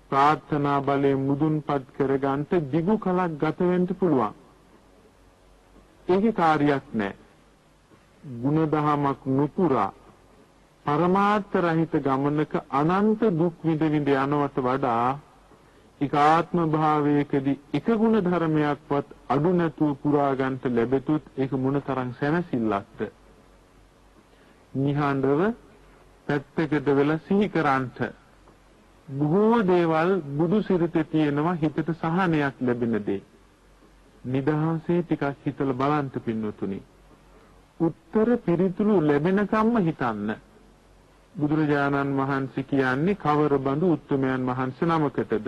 ප්‍රාර්ථනා බලයෙන් මුදුන්පත් කරගන්න දිගු කලක් ගත වෙන්න පුළුවන්. ඒකේ කාර්යයක් නැහැ. ගුණදහමක් නුපුරා පරමාර්ථ රහිත ගමනක අනන්ත දුක් විඳ විඳ යනවට වඩා ඒකාත්ම භාවයකදී එක ගුණ ධර්මයක්වත් අඩු නැතුව පුරා ගන්නට ලැබෙතුත් ඒක මොනතරම් සැනසෙල්ලක්ද. නිහඬව පැත්තකට වෙලා සිහි කරන්ට බොහෝ දේවල් බුදු සිරිතේ තියෙනවා හිතට සහනයක් ලැබෙන දේ. නිදහසේ ටිකක් හිතලා බලන්න පින්නතුනි. උත්තර පිළිතුරු ලැබෙනකම්ම හිතන්න. බුදුරජාණන් වහන්සේ කියන්නේ කවර බඳු උත්තමයන් වහන්සේ නමකටද?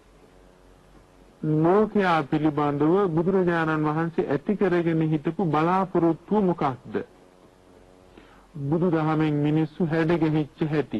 ලෝකයා පිළිබඳව බුදුරජාණන් වහන්සේ ඇති කරගෙන හිටපු බලාපොරොත්තුව මොකක්ද? බුදුදහමෙන් මිනිස්සු හැඩගැහිච්ච හැටි.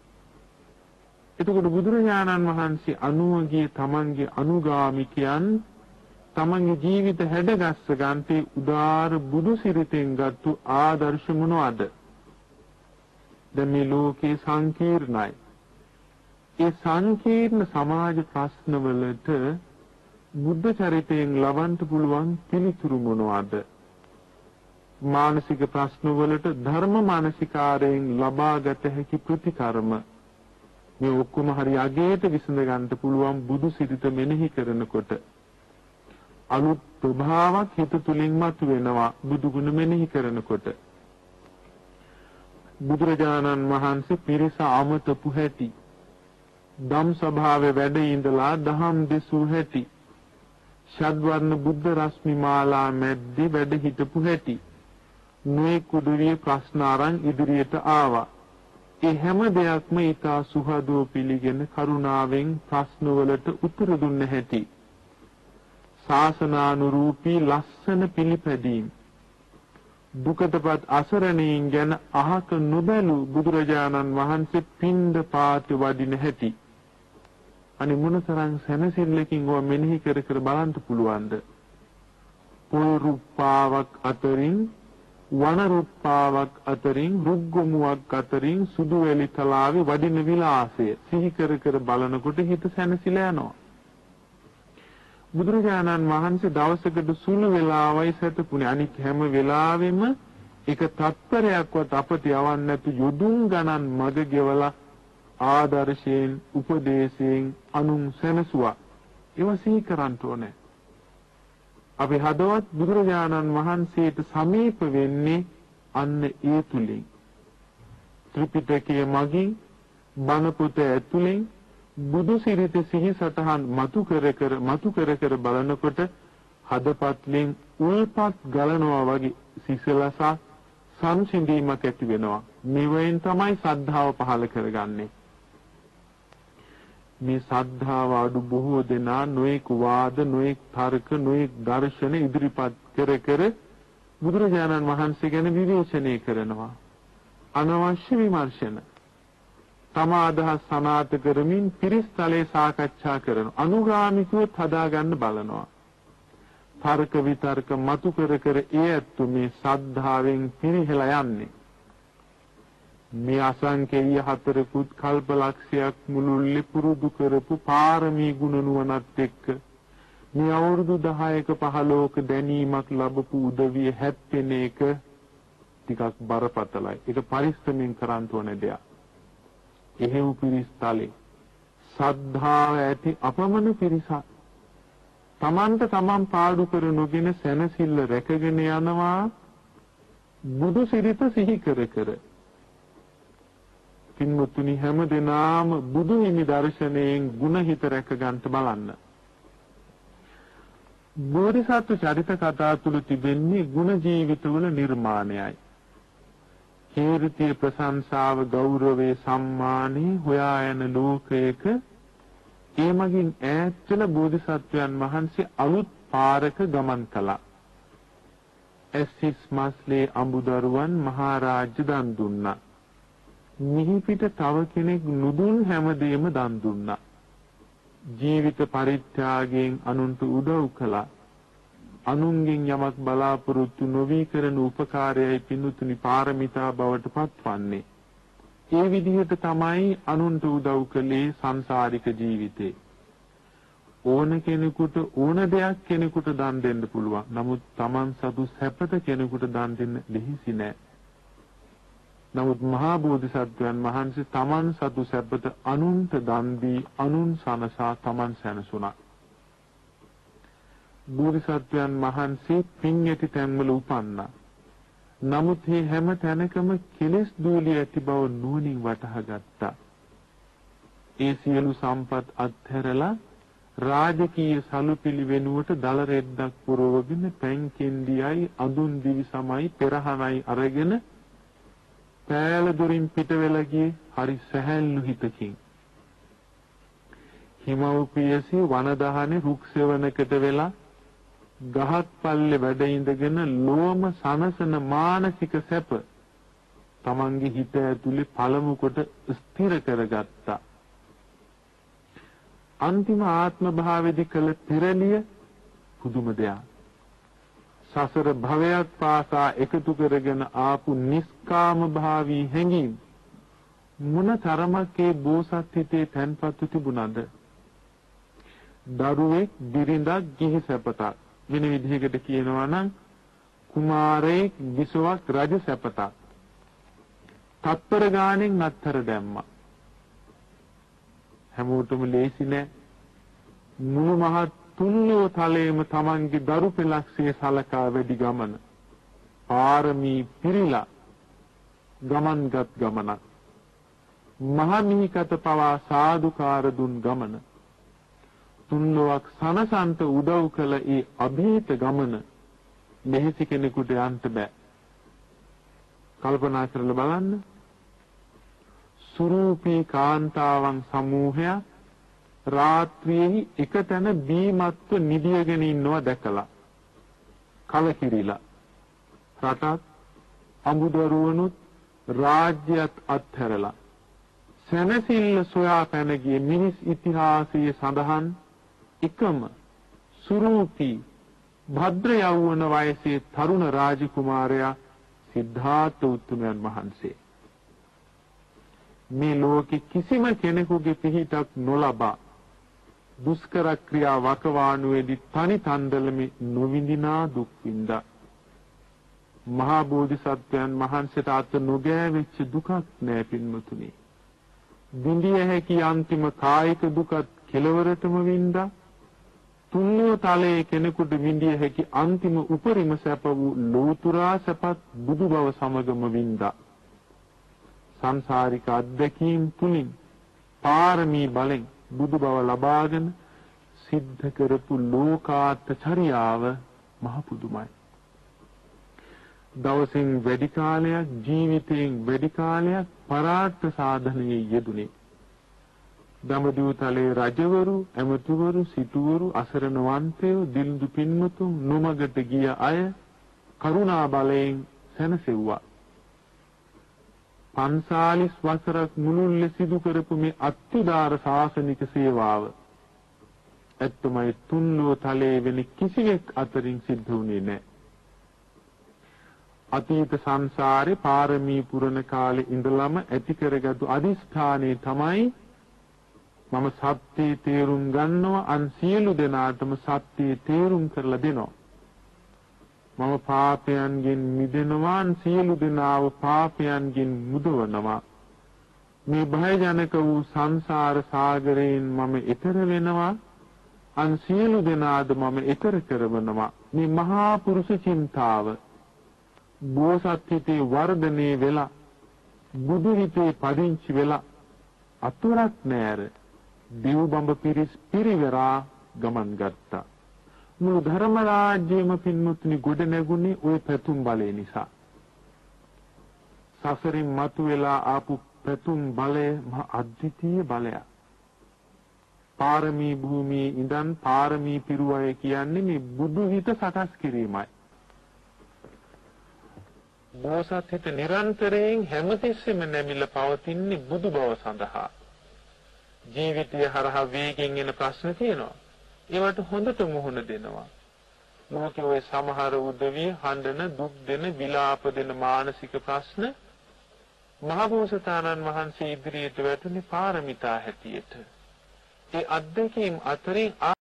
එතකොට බුදුරජාණන් වහන්සේ අනුවගේ තමන්ගේ අනුගාමිකයන් තමන්ගේ ජීවිත හැඩගස්ස ගන්නේ උදාර බුදු සිරිතෙන් ගත්තු ආදර්ශ මොනවාද? දැන් මේ ලෝකේ සංකීර්ණයි. ඒ සංකීර්ණ සමාජ ප්‍රශ්නවලට බුද්ධ චරිතයෙන් ලබන්න පුළුවන් පිළිතුරු මොනවාද? මානසික ප්‍රශ්නවලට ධර්ම මානසිකාරයෙන් ලබාගත හැකි ප්‍රතිකර්ම මේ ඔක්කොම හරි අගේට විසඳ ගන්න පුළුවන් බුදු සිරිත මෙනෙහි කරනකොට අලුත් ප්‍රභාවක් හිත තුලින් මතුවෙනවා බුදු ගුණ මෙනෙහි කරනකොට. බුදුරජාණන් වහන්සේ පිරිස අමතපු හැටි, ධම් සභාවේ වැඩ ඉඳලා දහම් දෙසූ හැටි, ෂඩ්වර්ණ බුද්ධ රශ්මි මාලා මැද්දේ වැඩ හිටපු හැටි, මේ කුදුරිය ප්‍රශ්න අරන් ඉදිරියට ආවා. ඒ හැම දෙයක්ම ඊතා සුහදව පිළිගෙන කරුණාවෙන් ප්‍රශ්නවලට උත්තර දුන්න හැටි, ශාසනානුරූපී ලස්සන පිළිපැදීම්, දුකටපත් අසරණයින් ගැන අහක නොබැලු බුදුරජාණන් වහන්සේ පින්ඳ පාත වඩින හැටි. අනේ මොනතරම් සැනසෙල්ලකින් ඔය මෙනෙහි කර කර බලන්න පුළුවන්ද? පොල් රුප්පාවක් අතරින් වන රුප්පාවක් අතරින් රුග්ගමුවක් අතරින් සුදු වැලි තලාවේ වඩින විලාසය සිහි කර කර බලනකොට හිත සැනසීලා යනවා. බුදුරජාණන් වහන්සේ දවසකට සුළු වෙලාවයි සැතපුණේ. අනික හැම වෙලාවෙම එක තත්පරයක්වත් අපට යවන්න නැතු යොදුන් ගණන් මග ගෙවලා ආදර්ශයෙන් උපදේශයෙන් අනුන් සැනසුවා. ඒවා සිහි කරන්න ඕනේ. අපි හදවත් බුදුරජාණන් වහන්සේට සමීප වෙන්නේ අන්න ඒ තුලින්. ත්‍රිපිටකයේ මගින් බණ පොත ඇතුලෙන් බුදු සිරිත සිහි සතහන් මතු කර කර බලනකොට හදපත්ලෙන් උල්පත් ගලනවා වගේ සිසලස සංසිඳීමක් ඇති වෙනවා. මෙවෙන් තමයි සද්ධාව පහළ කරගන්නේ. මේ සද්ධාව අඩු බොහෝ දෙනා නොඑක වාද නොඑක තර්ක නොඑක දර්ශන ඉදිරිපත් කර බුදුරජාණන් වහන්සේ ගැන විවේචනය කරනවා. අනවශ්‍ය විමර්ශන තම අදහස් සනාථ කරමින් පිරිස්තලේ සාකච්ඡා කරන අනුගාමිකව හදාගන්න බලනවා. තර්ක විතර්ක මතු කර ඒ ඇත්තු මේ සද්ධාවෙන් පිරිහෙලා යන්නේ. මේ අසංකේය හතරකුත් කල්පලක්ෂයක් මුළුල්ලේ පුරුදු කරපු පාරමී ගුණ නුවණත් එක්ක මේ අවුරුදු 10ක 15ක දැනීමක් ලැබපු උදවිය හැප්පෙන එක ටිකක් බරපතලයි. ඒක පරිස්සමෙන් කරන්න ඕන දෙයක්. එහෙව් පිරිස්තලේ සද්ධාව ඇති අපමණ පිරිසක් තමන්ට තමන් පාඩු කර නොගෙන සැනසෙල්ල රැකගෙන යනවා බුදු සිරිත සිහි කර. පින්වත්නි හැම දිනාම බුදු හිමි දර්ශනයෙන් ගුණ හිත රැක ගන්නට බලන්න. බෝධිසත්ව චරිත කතා තුල තිබෙන්නේ ගුණ ජීවිතවල නිර්මාණයයි. කීර්තිය ප්‍රශංසාව ගෞරවයේ සම්මානී හොයා යන ලෝකයක ඒ මගින් ඈත් වෙන බෝධිසත්වයන් වහන්සේ අලුත් පාරක ගමන් කළා. එස්සිස් මාස්ලේ අඹදරුවන් මහරජා දන් දුන්නා. මිහි පිට තව කෙනෙක් නුදුන් හැමදේම දන් දුන්නා. ජීවිත පරිත්‍යාගයෙන් අනුන්ට උදව් කළා. අනුන්ගෙන් යමක් බලාපොරොත්තු නොවි කරන උපකාරයයි පිණුතුනි පාරමිතා බවට පත්වන්නේ. ඒ විදිහට තමයි අනුන්ට උදව් කළේ සංසාරික ජීවිතේ. ඕන කෙනෙකුට ඕන දෙයක් කෙනෙකුට දන් දෙන්න පුළුවන්. නමුත් Taman සතු සැපත කෙනෙකුට දන් දෙන්න දෙහිසි නෑ. නමුත් මහා බෝධිසත්වයන් වහන්සේ Taman සතු සැපත අනුන්ට දන් දී අනුන් සනසා Taman සැනසුණා. බෝධිසත්වයන් වහන්සේ පින් ඇති තැන්වල උපන්නා. නමුත් මේ හැම තැනකම කෙලෙස් දූලිය ඇති බව නුවණින් වටහා ගත්තා. ඒ සියලු සම්පත් අත්හැරලා රාජකීය සලුපිලි වෙනුවට දල රෙද්දක් පුරවගෙන පැන් කෙන්ඩියයි අඳුන් දිවි සමයි පෙරහනයි අරගෙන පෑල දොරින් පිට වෙලා ගියේ හරි සැහැල්ලු හිතකින්. හිමව්පියසි වනදහනේ රුක් සෙවණකට වෙලා ගහක් පල්ලේ වැඩ ඉඳගෙන ලෝම සනසන මානසික සැප තමන්ගේ හිත ඇතුලේ පළමු කොට ස්ථිර කරගත්තා. අන්තිම ආත්ම භාවයේදී කළ පෙරලිය පුදුම දෙයක්. සසර භවයක් පාසා එකතු කරගෙන ආපු නිස්කාම භාවී හැඟීම් මොන තරමක ඒ බෝසත් හිතේ තැන්පත්ව තිබුණාද? දරුවෙක් බිරිඳක් ගිහි සැපතක් වෙන විදිහකට කියනවා නම් කුමාරයෙක් විසවක් රජ සැපතක් තත්පර ගානෙන් අත්තර දැම්මා. හැමෝටම ලේසි නෑ. මුළු මහත් තුන්ලෝ තලයේම Tamanගේ දරු පෙළක්සේ සලකා වැඩි ගමන. පාරමී පිරීලා ගමන්ගත් ගමනක්. මහමිහිකත පවා සාදුකාර දුන් ගමන. තුන්ලොවක් සනසන්ත උදව් කළ ඒ අභීත ගමන මෙහෙසි කෙනෙකුට යන්න බෑ. කල්පනා කරලා බලන්න. සුරූපී කාන්තාවන් සමූහයක් රාත්‍රියේ එකතැන බීමත්ව නිදියගෙන ඉන්නවා දැකලා කලකිරිලා රටත් අමුදරුවනුත් රාජ්‍යත් අත්හැරලා සැනසෙල්ල සොයා පැන ගිය මිනිස් ඉතිහාසයේ සඳහන් එකම සුරූපී භද්‍ර යෞවන වයසේ තරුණ රාජකුමාරයා සිද්ධාර්ථ උත්තමයන් වහන්සේ. මේ ලෝකෙ කිසිම කෙනෙකුගේ පිහිටක් නොලබා දුෂ්කර ක්‍රියා වකවානුවේදී තනි තන්දලමි නොවිඳිනා දුක් විඳා. මහා බෝධිසත්වයන් වහන්සේට අත නොගෑවෙච්ච දුකක් නෑ පින්වතුනි. විඳිය හැකි අන්තිම කායික දුකත් කෙලවරටම විඳා. තුන්ලෝ තලයේ කෙනෙකුට විඳිය හැකි අන්තිම උපරිම සැප වූ ලෝතුරා සැපත් බුදු බව සමගම විඳා. සංසාරික අත්දැකීම් තුලින් පාරමී බලෙන් බුදු බව ලබාගෙන සිද්ධ කරපු ලෝකාර්ථ චර්යාව මහ පුදුමයි. දවසින් වැඩි කාලයක් ජීවිතයෙන් වැඩි කාලයක් පරාර්ථ සාධනයේ යෙදුනේ. දඹදිව තලයේ රජවරු, ඇමතිවරු, සිටුවරු, අසරණ වන්තයෝ, දිල්දු පින්වතුන් නොමගට ගිය අය කරුණා බලයෙන් සැනසෙව්වා. 45 වසරක් මුළුල්ලේ සිදු කරපු මේ අත්‍යදාර ශාසනික සේවාව ඇත්තමයි තුන්ලෝ තලයේ වෙන කිසිවෙක් අතරින් සිද්ධ වුණේ නැහැ. අතීත සංසාරේ පාරමී පුරන කාලේ ඉඳලම ඇති කරගත්තු අදිස්ථානේ තමයි මම සත්‍යය තේරුම් ගන්නවා අන් සියලු දෙනාටම සත්‍යය තේරුම් කරලා දෙනවා. මම පාපයන්ගෙන් මිදෙනවා සියලු දෙනාව පාපයන්ගෙන් මුදවනවා. මේ භයජනක වූ සංසාර සාගරයෙන් මම ඈතර වෙනවා අන් සියලු දෙනාද මම ඈතර කරවනවා. මේ මහා පුරුෂ චින්තාව බෝසත් හිතේ වර්ධනය වෙලා බුදු හිතේ පදිංචි වෙලා අතුරක් නෑර දෙව්බඹ පිරිස් පිරිවරා ගමන් ගත්තා. මුළු ධර්ම රාජ්‍යම පින්මුත්නි ගොඩ නැගුණේ ওই පැතුම් බලය නිසා. සසරින් මතුවලා ආපු පැතුම් බලය මහ අද්විතීය බලයක්. පාරමී භූමියේ ඉඳන් පාරමී පිරුවය කියන්නේ මේ බුදු හිත සකස් කිරීමයි. බෝසත් හිත නිරන්තරයෙන් හැමතිස්සෙම නැමිලා පවතින්නේ බුදු බව සඳහා. ජීවිතය හරහා වේගෙන් එන ප්‍රශ්න තියෙනවා. ඒවට හොඳට මුහුණ දෙනවා. මොකද ඔය සමහර උදවිය හඬන දුක් දෙන විලාප දෙන මානසික ප්‍රශ්න මහබෝසතාණන් වහන්සේ ඉදිරියට වැටුනේ පාරමිතා හැටියට. ඒ අත්දැකීම් අතරින්